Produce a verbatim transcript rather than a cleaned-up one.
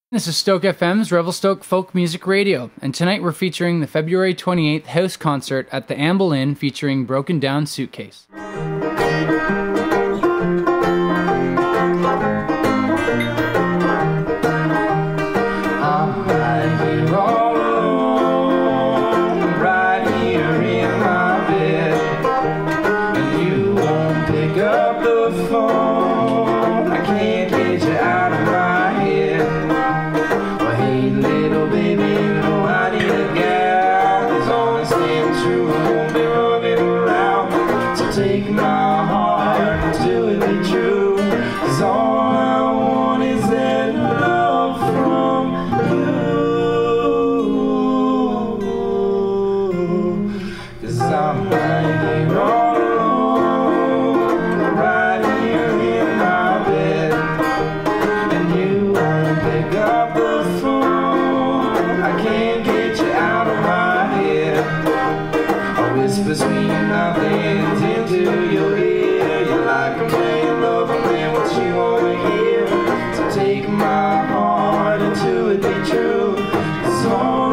This is Stoke F M's Revelstoke Folk Music Radio, and tonight we're featuring the February twenty-eighth house concert at the Amble Inn featuring Broken Down Suitcase. Take my heart until it be true, 'cause all I want is that love from you. 'Cause I'm right here all alone, right here in my bed, and you won't pick up the phone. I can't get you out of my head. I whisper sweet nothings into your ear. You're like a man, love a man, what you wanna hear. So take my heart until it be true. 'Cause all